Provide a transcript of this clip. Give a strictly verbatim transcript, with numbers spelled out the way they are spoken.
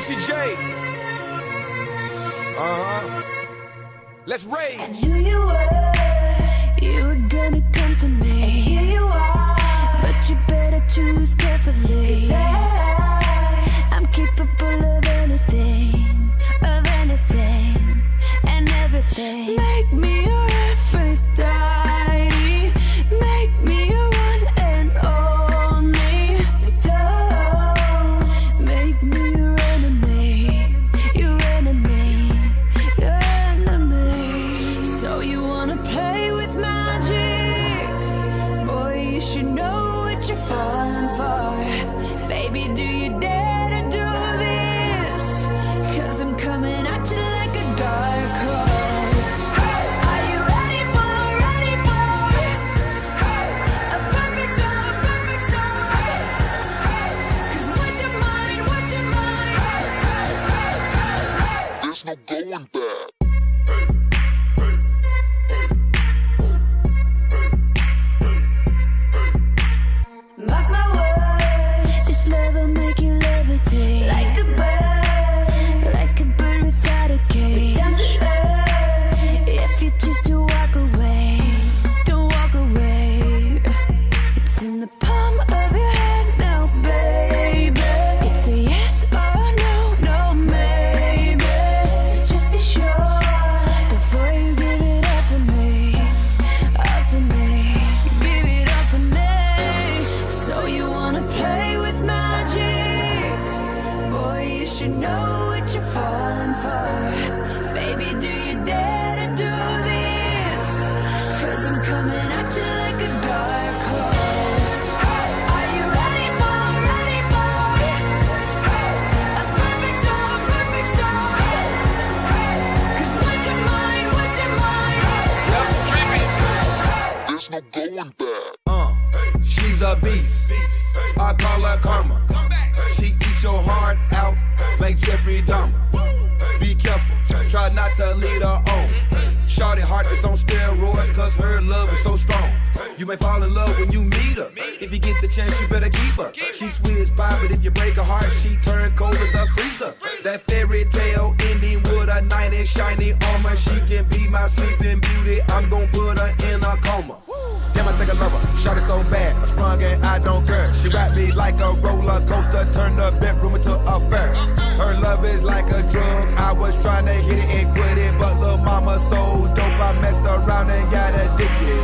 Juicy J. Uh-huh. Let's rage. I knew you were, you were gonna come to me. And here you are, but you better choose carefully. 'Cause I, I'm capable of anything, of anything, and everything. Make me your Aphrodite, make me your one and only. Don't make me your enemy, your enemy, your enemy. So you wanna play with magic? Boy, you should know what you're falling for. Baby, do you dare to do this? 'Cause I'm coming at you like a dark horse. Are you ready for, ready for a perfect storm, a perfect storm? 'Cause what's your mind, what's your mind? There's no going back. Mark my words, this love will make you levitate like a bird, like a bird without a cage. Down to earth, if you choose to walk away, don't walk away. It's in the palm of your hand now, baby. It's a yes or a no, no maybe. So just be sure before you give it all to me, all to me. Give it all to me. So you wanna play with magic? Boy, you should know what you're falling for. Baby, do you dare to do this? 'Cause I'm coming at you like a dark horse. Are you ready for, ready for a perfect storm, perfect storm? 'Cause what's your mind, what's your mind? There's no going back. Uh, she's a beast. I call her karma. She eats your heart out like Jeffrey Dahmer. Be careful, try not to lead her on. Shawty heart is on steroids, 'cause her love is so strong. You may fall in love when you meet her. If you get the chance, you better keep her. She's sweet as pie, but if you break her heart, she turns cold as a freezer. That fairy tale ending with a knight in shiny armor. She can be my sleeping beauty. I'm gon' put her in a coma. Damn, I think I love her. Shot it so bad, I sprung and I don't care. She wrapped me like a roller coaster, turned the bedroom into a fair. Her love is like a drug. I was trying to hit it and quit it, but lil' mama so dope, I messed around and got addicted.